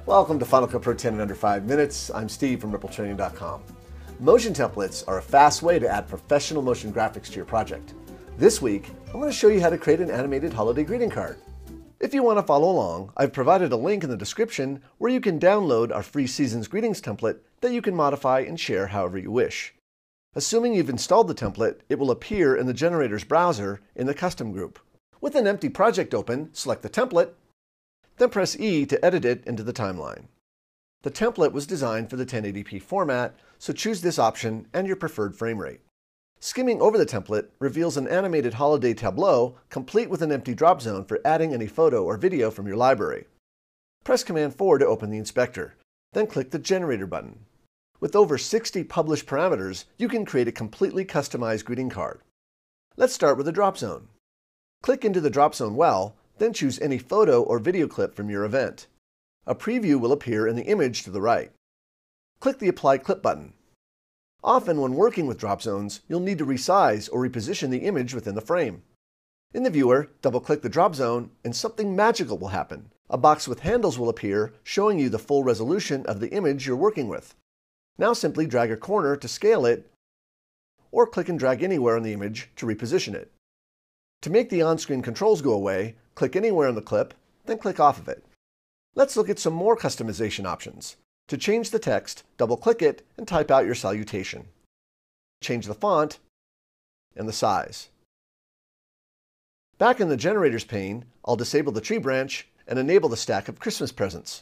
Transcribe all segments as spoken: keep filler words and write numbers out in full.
Welcome to Final Cut Pro ten in under five minutes. I'm Steve from ripple training dot com. Motion templates are a fast way to add professional motion graphics to your project. This week, I'm going to show you how to create an animated holiday greeting card. If you want to follow along, I've provided a link in the description where you can download our free Season's Greetings template that you can modify and share however you wish. Assuming you've installed the template, it will appear in the generator's browser in the Custom group. With an empty project open, select the template, then press E to edit it into the timeline. The template was designed for the ten eighty p format, so choose this option and your preferred frame rate. Skimming over the template reveals an animated holiday tableau complete with an empty drop zone for adding any photo or video from your library. Press Command four to open the inspector, then click the Generator button. With over sixty published parameters, you can create a completely customized greeting card. Let's start with a drop zone. Click into the drop zone well, then choose any photo or video clip from your event. A preview will appear in the image to the right. Click the Apply Clip button. Often when working with drop zones, you'll need to resize or reposition the image within the frame. In the viewer, double-click the drop zone and something magical will happen. A box with handles will appear, showing you the full resolution of the image you're working with. Now simply drag a corner to scale it, or click and drag anywhere on the image to reposition it. To make the on-screen controls go away, click anywhere on the clip, then click off of it. Let's look at some more customization options. To change the text, double-click it and type out your salutation. Change the font and the size. Back in the Generators pane, I'll disable the tree branch and enable the stack of Christmas presents.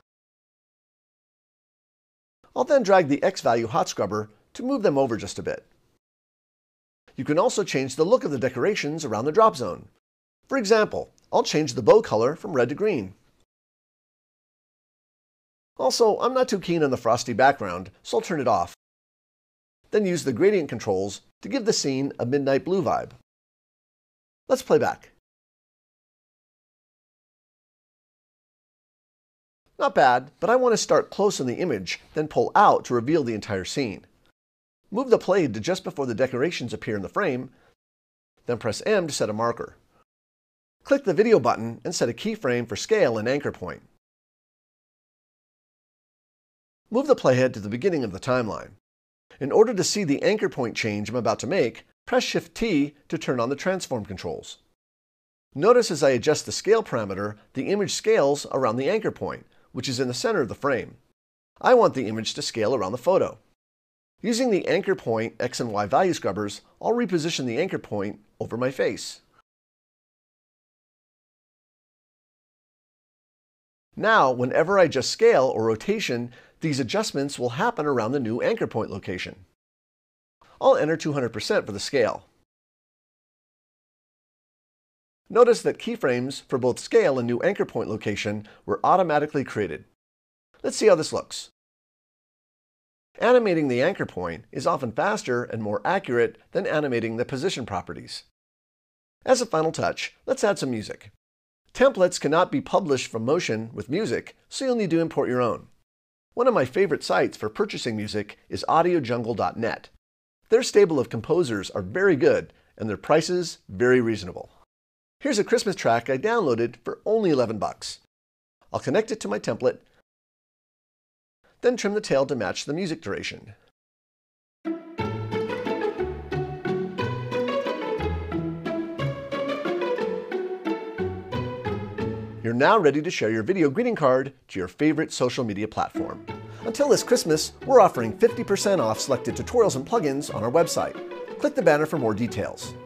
I'll then drag the X-Value hot scrubber to move them over just a bit. You can also change the look of the decorations around the drop zone. For example, I'll change the bow color from red to green. Also, I'm not too keen on the frosty background, so I'll turn it off. Then use the gradient controls to give the scene a midnight blue vibe. Let's play back. Not bad, but I want to start close on the image, then pull out to reveal the entire scene. Move the playhead to just before the decorations appear in the frame, then press M to set a marker. Click the video button and set a keyframe for scale and anchor point. Move the playhead to the beginning of the timeline. In order to see the anchor point change I'm about to make, press Shift T to turn on the transform controls. Notice as I adjust the scale parameter, the image scales around the anchor point, which is in the center of the frame. I want the image to scale around the photo. Using the anchor point X and Y value scrubbers, I'll reposition the anchor point over my face. Now, whenever I adjust scale or rotation, these adjustments will happen around the new anchor point location. I'll enter two hundred percent for the scale. Notice that keyframes for both scale and new anchor point location were automatically created. Let's see how this looks. Animating the anchor point is often faster and more accurate than animating the position properties. As a final touch, let's add some music. Templates cannot be published from Motion with music, so you'll need to import your own. One of my favorite sites for purchasing music is audio jungle dot net. Their stable of composers are very good, and their prices very reasonable. Here's a Christmas track I downloaded for only eleven bucks. I'll connect it to my template, then trim the tail to match the music duration. You're now ready to share your video greeting card to your favorite social media platform. Until this Christmas, we're offering fifty percent off selected tutorials and plugins on our website. Click the banner for more details.